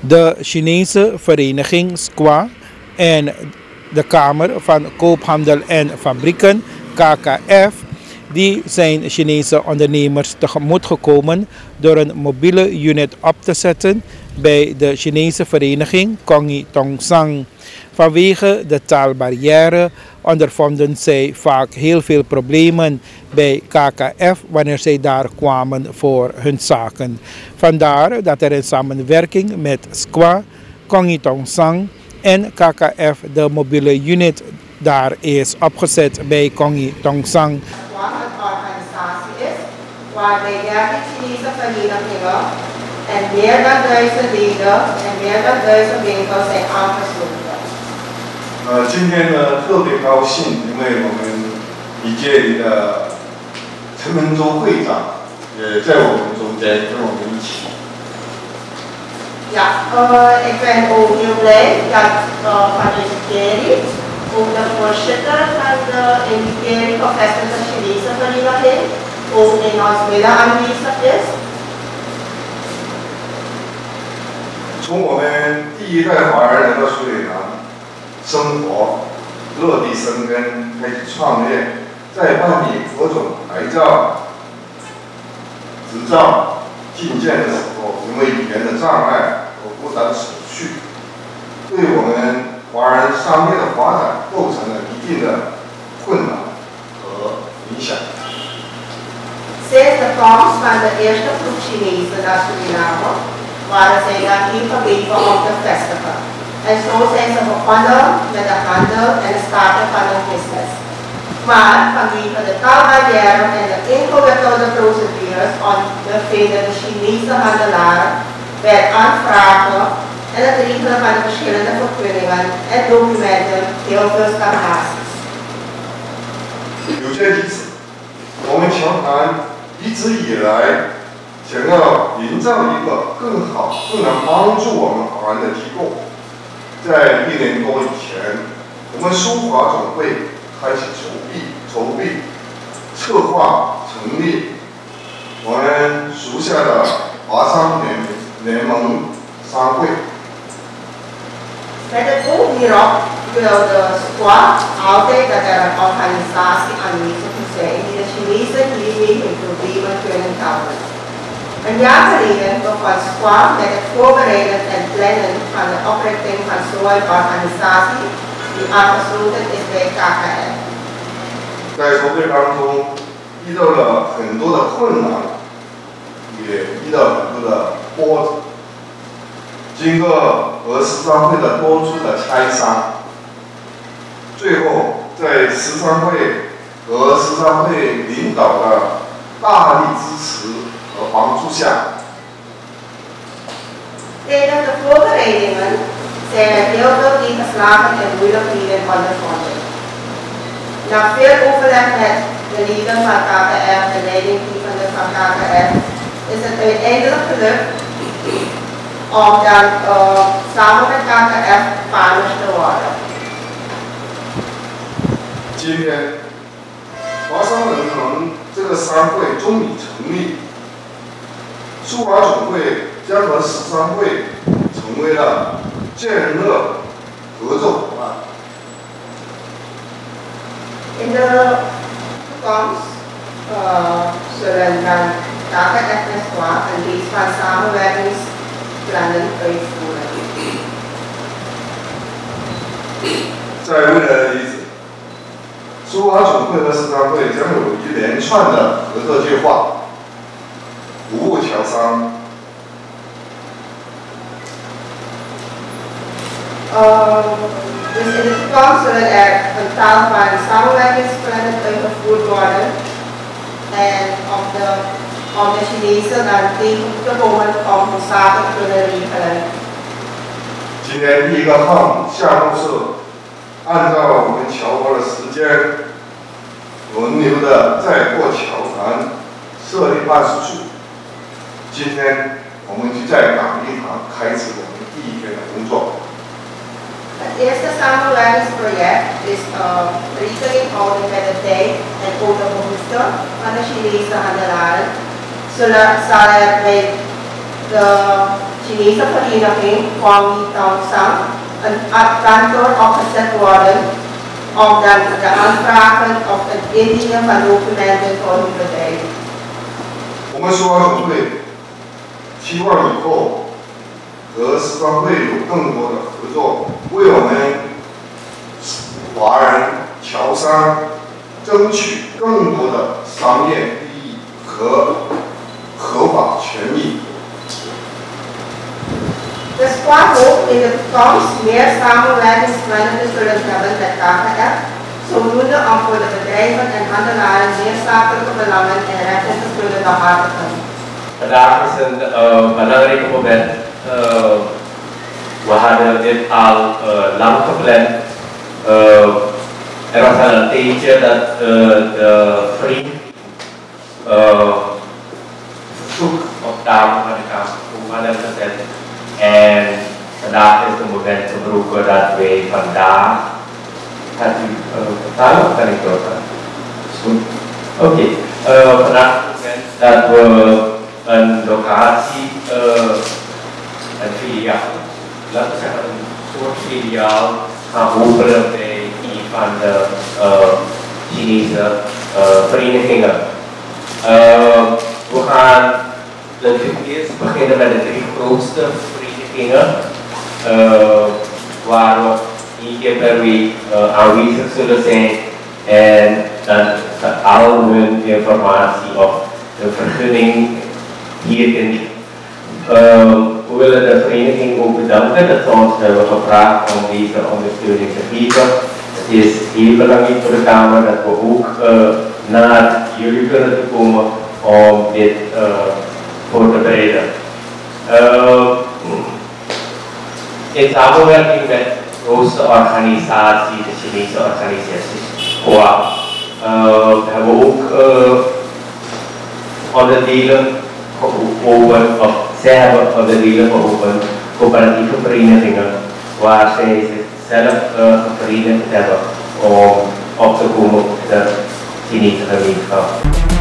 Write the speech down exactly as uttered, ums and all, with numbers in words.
De Chinese vereniging S Q A en de Kamer van Koophandel en Fabrieken, K K F, die zijn Chinese ondernemers tegemoet gekomen door een mobiele unit op te zetten bij de Chinese vereniging Tong. Vanwege de taalbarrière ondervonden zij vaak heel veel problemen bij K K F wanneer zij daar kwamen voor hun zaken. Vandaar dat er in samenwerking met S Q A, Tong en K K F de mobiele unit daar is opgezet bij Tong. Een organisatie is waarbij dertig Chinese verenigingen en meer dan duizend leden en meer dan duizend winkels zijn aangesloten. 呃，今天呢特别高兴，因为我们一届里的陈文洲会长也在我们中间跟我们一起。 Ja, uh, ik ben ook heel blij dat uh, van de Ngie ook de voorzitter van de Ngie gevestigde Chinese vereniging ook in ons midden aanwezig is. 从我们第一代华人来到苏里南生活、落地生根，开始创业，在办理各种牌照、执照、进件的时候，因为语言的障碍和复杂的手续，对我们华人商业的发展构成了一定的困难和影响。 Sinds de komst van de eerste groep Chinezen naar Suriname waren zij daar niet gebleven om te vestigen. En zo zijn ze begonnen met de handel en het starten van een business. Maar vanwege de taalbarrière en de ingewikkelde procedures ondervinden de Chinese handelaren bij het aanvragen en het regelen van de verschillende vergunningen en documenten heel veel stagnaties. 有鉴于此，我们侨团一直以来想要营造一个更好、更能帮助我们华人的机构。在一年多以前，我们书华总会开始筹备、筹备、策划成立我们属下的华商联联盟商会。 Met het oog hierop wil de S Q A altijd dat er een organisatie aanwezig moet zijn die de Chinezen hiermee hun problemen kunnen helpen. Een jaar geleden begon S Q A met het voorbereiden en plannen van de oprichting van zo'n organisatie die aangesloten is bij K K F. 在筹备当中遇到了很多的困难，也遇到很多的波折。 经过和十三会的多处的磋商，最后在十三会和十三会领导的大力支持和帮助下， Tijdens de voorbereidingen zijn er heel veel tegenslagen en moeilijkheden ondervonden. Na veel overleg met de leden van K K F, de leidinggevende van K K F, is het uiteindelijk gelukt om dan uh, samen met K K F partners te worden. 今天华商联盟这个商会终于成立，书华总会将和十三会成为了建乐合作伙伴。 In de toekomst uh, zullen dan K K F en S Q A een reeks van samenwerkingsplannen uitvoeren. 在未来的日子，书华总会和十三会将有一连串的合作计划，服务侨商。 Uh, dus in de toekomst zullen er een taal van samenwerkingsplannen uitgevoerd worden en om de, om de Chinezen dan tegen te komen om hun zaken te kunnen regelen. 今天第一个项目项目是按照我们侨华的时间轮流的在各侨团设立办事处。今天我们就在港一堂开始我们第一天的工作。 Het eerste samenwerkingsproject is uh, rekening houden met de tijd en ook de behoeften van de Chinese handelaren. Zullen, zal er bij de Chinese vereniging kwam Tong een kantoor opgezet worden om dan de aanvragen of het indienen van documenten voor hun bedrijf. 我们书安总会希望以后和时装会有更多的合作，为我们华人侨商争取更多的商业利益和合法权益。 De Squad ook in de toekomst meer samenwerkingsplannen te zullen hebben met K K F, zodoende om voor de bedrijven en handelaren meer zakelijke belangen en rechten te zullen behartigen. Vandaag is een uh, belangrijk moment. Uh, we hadden dit al uh, lang gepland. Uh, er was al een tijdje dat uh, de vriend uh, verzoek op tafel van de Kamer hadden gezet. En vandaag is het moment gebroken dat wij vandaag. Gaat u vertalen of kan ik doorgaan? Oké, okay. uh, vandaag is het moment dat we een locatie, uh, een filiaal, laten we zeggen een soort filiaal gaan openen bij een van de uh, Chinese uh, verenigingen. Uh, we gaan natuurlijk eerst beginnen met de drie grootste verenigingen, uh, waar we één keer per week uh, aanwezig zullen zijn en dan al hun informatie of de vergunning hier in. Uh, we willen de vereniging ook bedanken dat ze ons hebben gevraagd om deze ondersteuning te geven. Het is heel belangrijk voor de Kamer dat we ook uh, naar jullie kunnen komen om dit uh, voor te bereiden. Uh, in samenwerking met de grootste organisatie, de Chinese organisatie, C O A, uh, hebben we ook uh, onderdelen geopend, of zij hebben onderdelen geopend, coöperatieve verenigingen, waar zij zichzelf uh, verenigd hebben om op te komen met de Chinese gemeenschap.